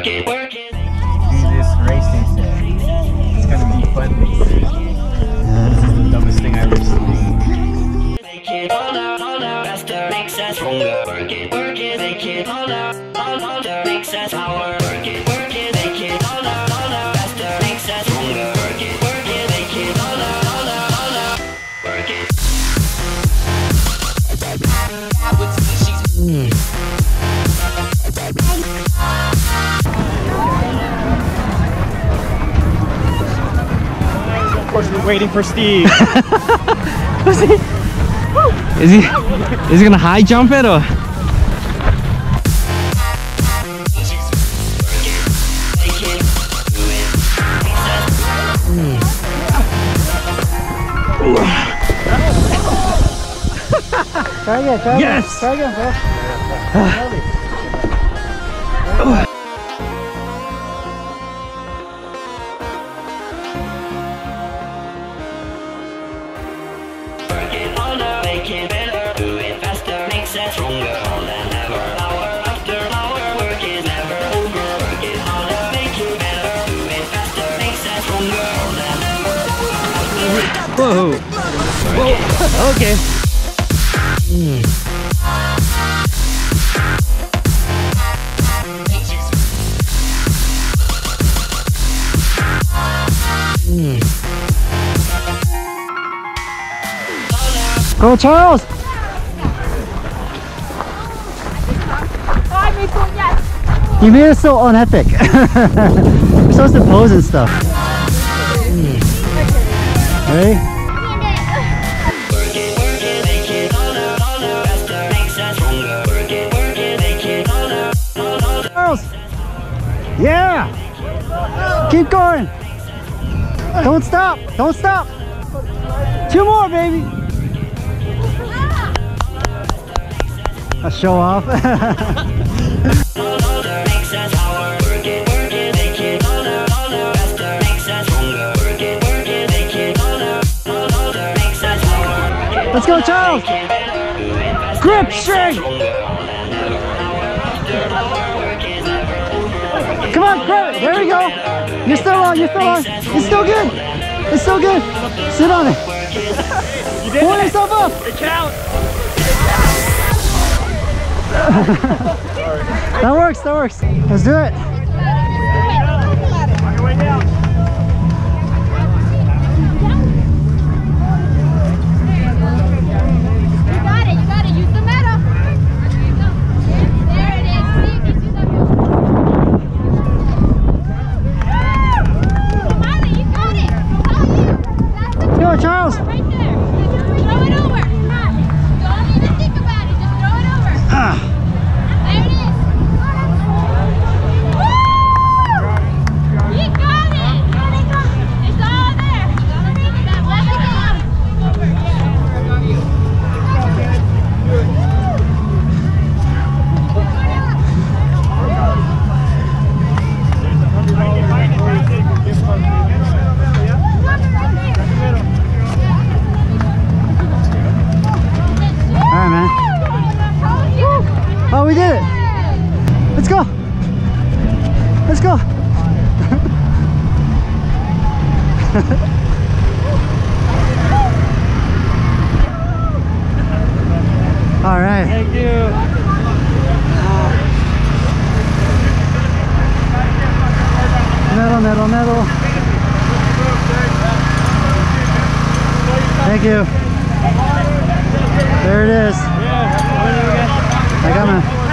this racing set. It's gonna be fun. This is the dumbest thing I've ever seen. Of course, we're waiting for Steve. Is he gonna high jump it or? Try again, try Yes! again. Try again, bro. Whoa! Whoa! Okay. Go, Charles! You made it so unepic. We're supposed to pose and stuff. Ready? Charles! Yeah! Keep going! Don't stop! Don't stop! 2 more, baby! A show off. Let's go, Charles! Grip straight! Come on, grab it. There we go. You're still on, you're still on. It's still good. It's still good. Sit on it. Pull yourself up. It counts. That works, that works. Let's do it. On your way down. You got it, use the metal. There it is. See, come on, you got it. Go, Charles. Right there. Throw it over. Come on. Don't even think about it. Just throw it over. There it is. Woo! You got it. It's all there. That left hand. Alright, man. Oh, we did it. Let's go. Let's go. All right. Thank you. Metal. Thank you. There it is. I got my